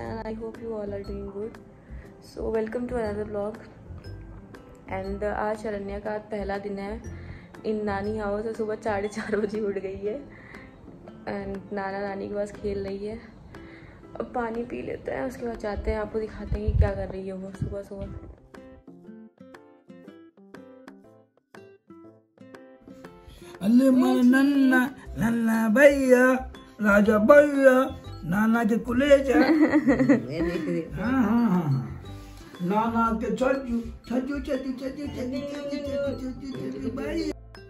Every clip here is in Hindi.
and I hope you all are doing good. So welcome to another vlog. And आज शरण्या का पहला दिन है इन नानी हाउस। तो सुबह 4:30 बजे उठ गई है एंड नाना नानी के पास खेल रही है। अब पानी पी लेते हैं, उसके बाद जाते हैं, आपको दिखाते हैं कि क्या कर रही है वो सुबह सुबह। नन्ना नन्ना भैया राजा भैया नाना के कुलेजा हाँ नाना के छजू छजू छजू छजू छजू भैया।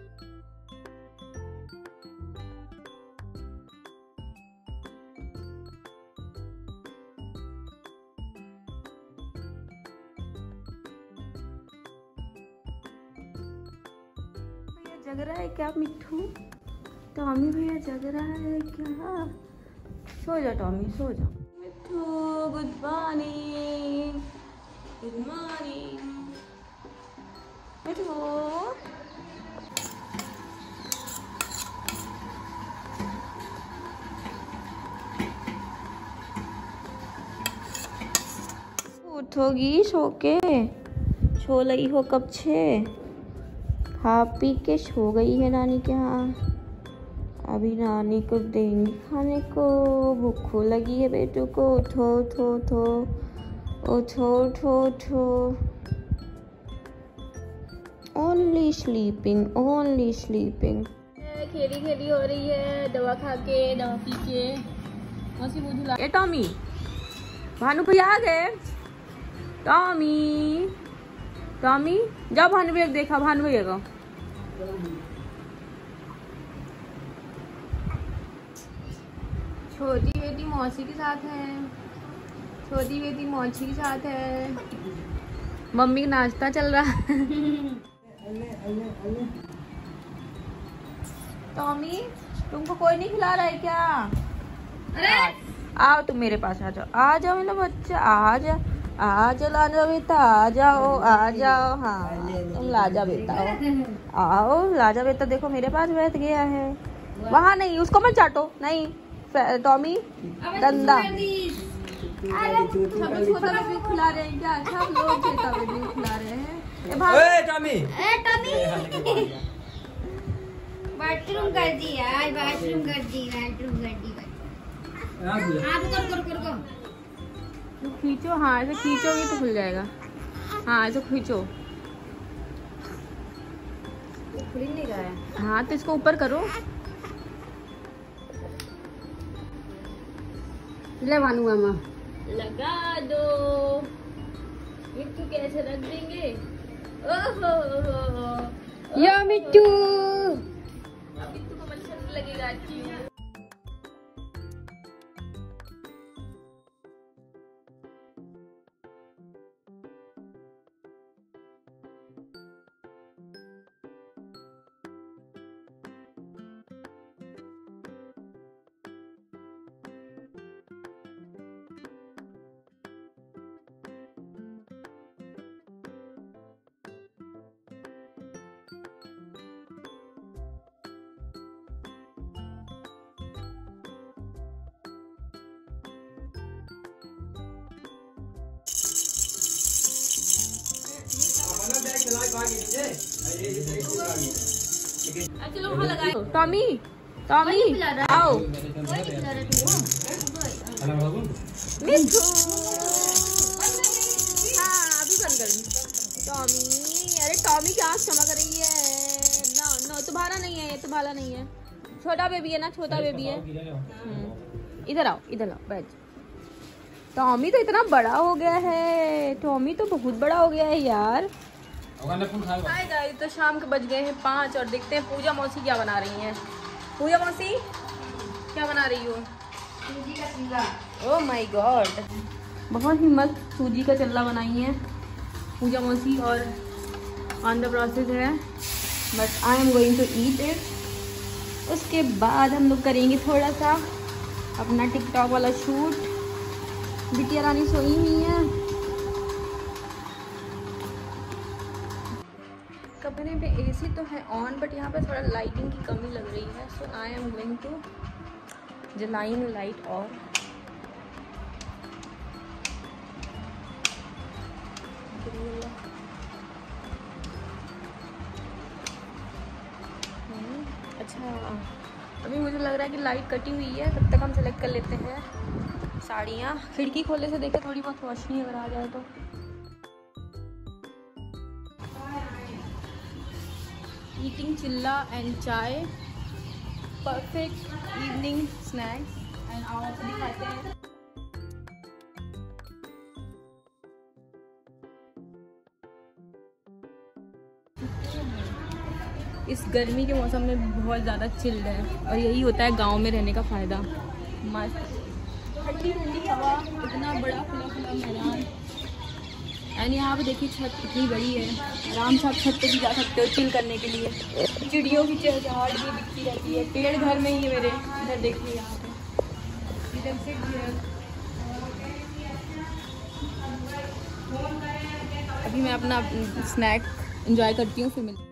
जग रहा है क्या मिट्ठू? टॉमी भैया जग रहा है क्या? सो जा टॉमी, सो जा। मिट्ठू गुड मॉर्निंग, गुड मॉर्निंग मिट्ठू। उठोगी सो के? सो लगी हो कब से? खा पी के सो गई है नानी के यहाँ। अभी नानी को देंगी खाने को, भूख लगी है बेटू को। उठो उठो उठो उठो उठो उठो। Only sleeping, only sleeping. खेली खेली हो रही है, दवा खा के, दवा पी के। मौसी मुँह धुला। ए टॉमी, भानु भैया आ गए। टॉमी टॉमी जाओ भानु भैया देखा, भानु भैया को। छोटी बेटी मौसी के साथ है, छोटी बेटी मौसी के साथ है। मम्मी का नाश्ता चल रहा है। टॉमी तुमको कोई नहीं खिला रहा है क्या? अरे आओ तुम मेरे पास, आ जाओ, आ जाओ मेरा बच्चा, आ जाओ, आ जाओ लाजा बेटा, आ जाओ, आ जाओ। हाँ तुम लाजा बेटा आओ, लाजा बेटा देखो मेरे पास बैठ गया है। वहाँ नहीं, उसको मत चाटो, नहीं टॉमी गंदा। छोटा बेबी खिला रहे हैं क्या? सब लोग छोटा बेबी खिला रहे हैं। टॉमी बाथरूम कर दिया, बाथरूम कर दी, बाथरूम कर दी। तो खींचो, हाँ ऐसे खींचोगे तो खुल जाएगा। हाँ ऐसे खींचो, खुल ही नहीं रहा है। हाँ तो इसको ऊपर करो। ले भानु मामा लगा दो। मिट्टू कैसे रख देंगे? ओहो या मिट्टू, मिट्टू को मच्छर लगेगा। चलो वहाँ लगाए। टॉमी टॉमी आओ। मिट्ठू हाँ अभी बंद कर। टॉमी, अरे टॉमी की आँख चमक रही है। ना नो तो भाला नहीं है, ये तो भाला नहीं है। छोटा बेबी है ना, छोटा बेबी है। इधर आओ, इधर आओ, बैठ। टॉमी तो इतना बड़ा हो गया है, टॉमी तो बहुत बड़ा हो गया है यार। हाय गाइस, तो शाम के बज गए हैं 5 और देखते हैं पूजा मौसी क्या बना रही हैं। पूजा मौसी क्या बना रही हो? सूजी का चिल्ला। ओह माय गॉड, बहुत ही मस्त सूजी का चिल्ला बनाई है पूजा मौसी और ऑन द प्रोसेस है, but I am going to eat it. उसके बाद हम लोग करेंगे थोड़ा सा अपना टिकटॉक वाला शूट। बिटिया रानी सोई हुई है। कमरे पे एसी तो है ऑन, बट यहाँ पे थोड़ा लाइटिंग की कमी लग रही है। So I am going to जलाइन लाइट और रहा है कि लाइट कटी हुई है, तब तक हम सेलेक्ट कर लेते हैं साड़ियाँ। खिड़की खोले से देखे थोड़ी बहुत रोशनी अगर आ जाए तो। ईटिंग चिल्ला एंड चाय, परफेक्ट इवनिंग स्नैक्स। एंड आओ आपको दिखाते हैं। इस गर्मी के मौसम में बहुत ज़्यादा चिल्ड है और यही होता है गांव में रहने का फ़ायदा। मस्त ठंडी ठंडी हवा, इतना बड़ा खुला खुला मैदान। एंड यहाँ पे देखिए छत इतनी बड़ी है, आराम से आप छत पे भी जा सकते हो चिल करने के लिए। चिड़ियों की चहचहाहट भी दिखती रहती है। पेड़ घर में ही है मेरे, इधर देखिए यहाँ पे, इधर से अभी मैं अपना स्नैक एंजॉय करती हूँ, फिर मिलती हूँ।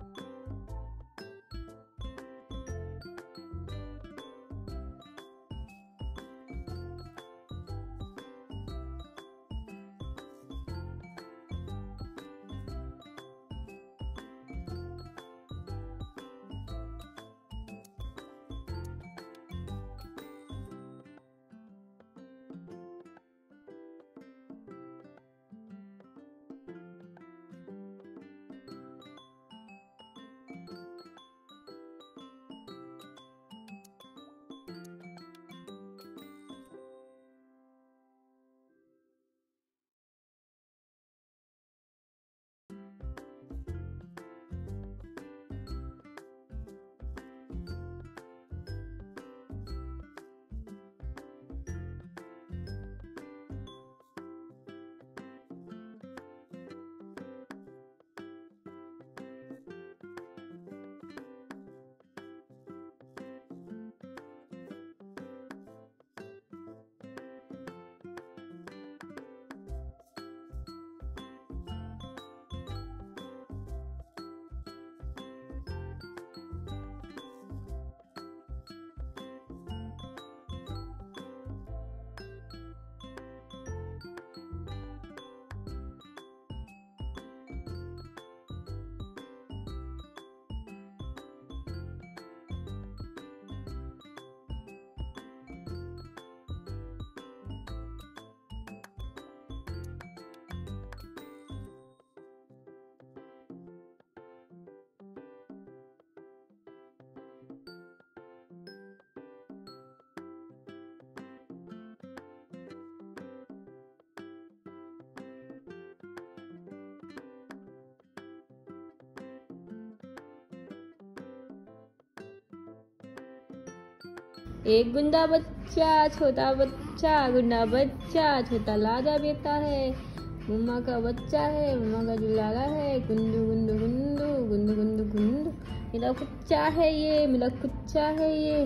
एक गुंडा बच्चा, छोटा बच्चा, गुंडा बच्चा, छोटा लाजा बेटा है, मम्मा का बच्चा है, मम्मा का दुलारा है, गुंडू गुंडू गुंडू गुंडू गुंडू गुंडू, मेरा कुच्चा है ये, मेरा कुच्चा है ये।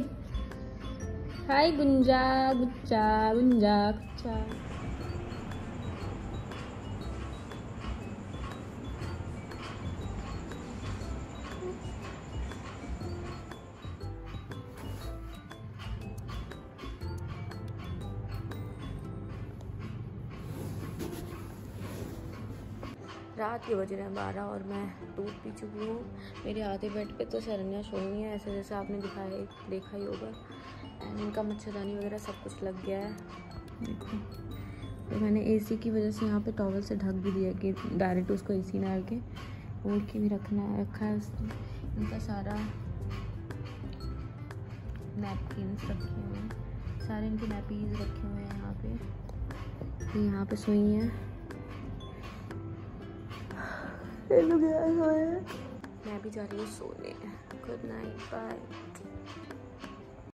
हाय गुंजा गुच्चा, गुंजा कुच्चा। रात के बज रहे हैं 12 और मैं दूध पी चुकी हूँ। मेरे आधे बेड पे तो शरण्या सोई है ऐसे जैसे आपने देखा ही होगा। एंड इनका मच्छरदानी वगैरह सब कुछ लग गया है, देखो। तो मैंने एसी की वजह से यहाँ पे टॉवल से ढक भी दिया कि डायरेक्ट उसको एसी में डाल के ओढ़ के भी रखा है उसने। इनका सारा नैपकिन्स रखे हुए हैं, सारे इनके नैपीज रखे हुए हैं यहाँ पे। यहाँ पे सोई हैं, मैं भी जा रही हूँ सोने। Good night, bye.